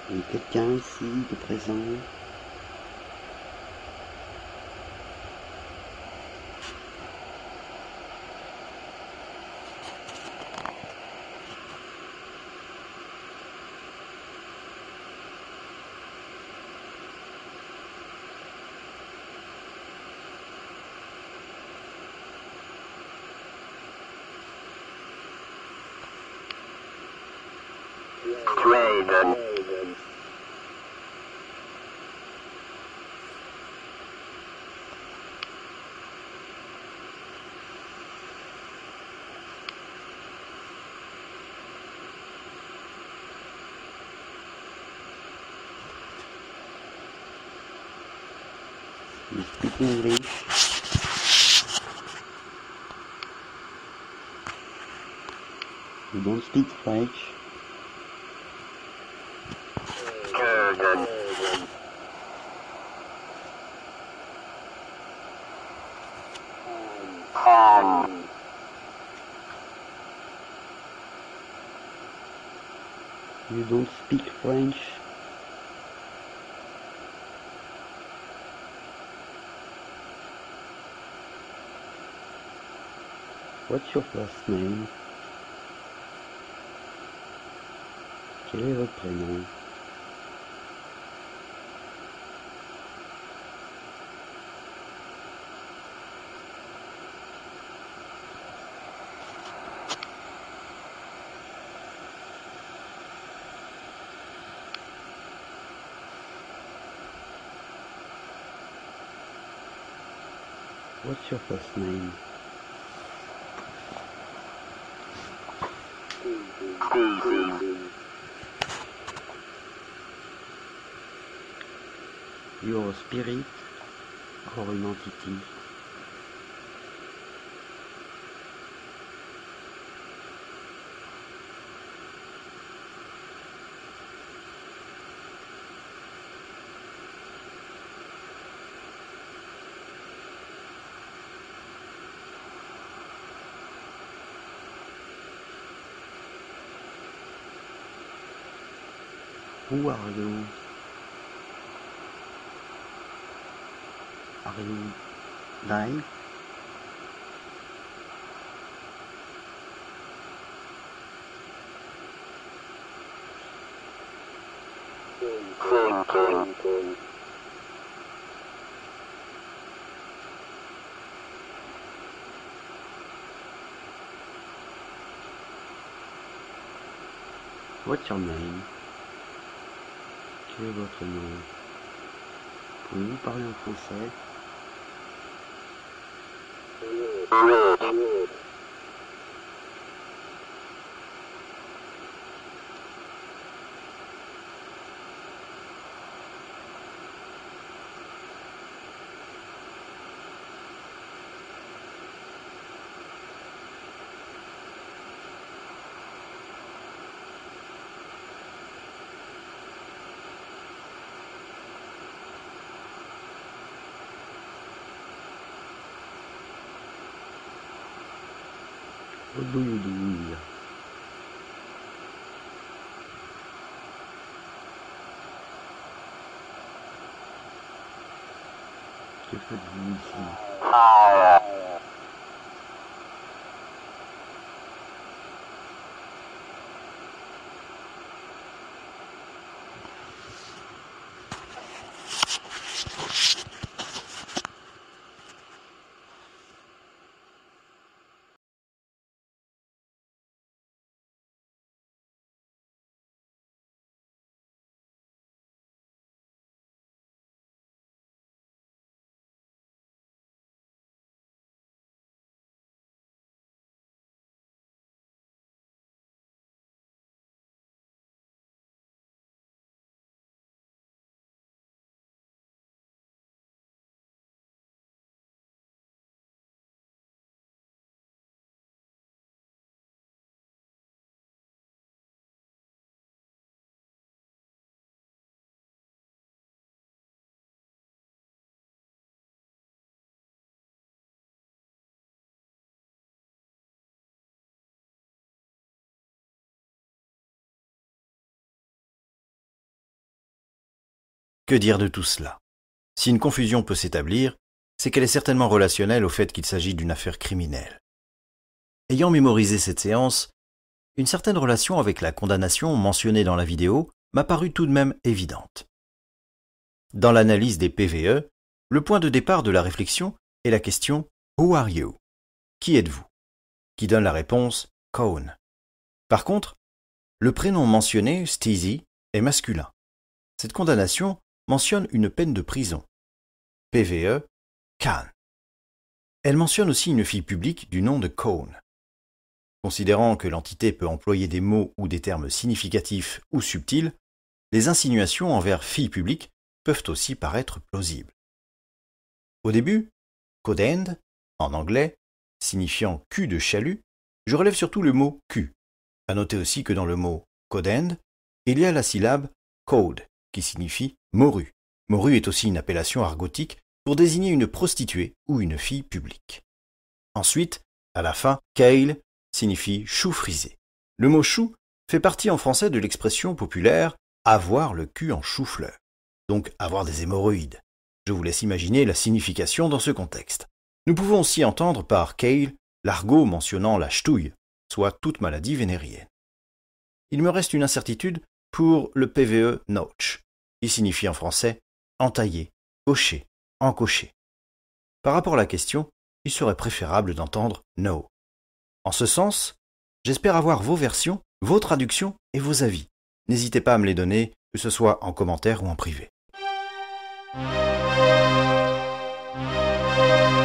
Il y a quelqu'un ici de présent? Raven. You speak English? You don't speak French? Kurgan. You don't speak French? What's your first name? Quel est votre prénom? What's your first name? You're a spirit or an entity? Who are you? Are you live? Thinking. What's your name? Quel est votre nom? Pouvez-vous parler en français? Read. What do you do here? Que faites-vous ici? Higher. Que dire de tout cela? Si une confusion peut s'établir, c'est qu'elle est certainement relationnelle au fait qu'il s'agit d'une affaire criminelle. Ayant mémorisé cette séance, une certaine relation avec la condamnation mentionnée dans la vidéo m'a paru tout de même évidente. Dans l'analyse des PVE, le point de départ de la réflexion est la question « Who are you ?» Qui êtes-vous? Qui donne la réponse « Cone ». Par contre, le prénom mentionné, Steezy, est masculin. Cette condamnation mentionne une peine de prison. PVE, Khan. Elle mentionne aussi une fille publique du nom de Cone. Considérant que l'entité peut employer des mots ou des termes significatifs ou subtils, les insinuations envers fille publique peuvent aussi paraître plausibles. Au début, codend, en anglais, signifiant cul de chalut, je relève surtout le mot cul. À noter aussi que dans le mot codend, il y a la syllabe code, qui signifie morue. Morue est aussi une appellation argotique pour désigner une prostituée ou une fille publique. Ensuite, à la fin, kale signifie chou frisé. Le mot chou fait partie en français de l'expression populaire « avoir le cul en chou-fleur », donc avoir des hémorroïdes. Je vous laisse imaginer la signification dans ce contexte. Nous pouvons aussi entendre par kale l'argot mentionnant la ch'touille, soit toute maladie vénérienne. Il me reste une incertitude pour le PVE notch, qui signifie en français entailler, cocher, encocher. Par rapport à la question, il serait préférable d'entendre no. En ce sens, j'espère avoir vos versions, vos traductions et vos avis. N'hésitez pas à me les donner, que ce soit en commentaire ou en privé.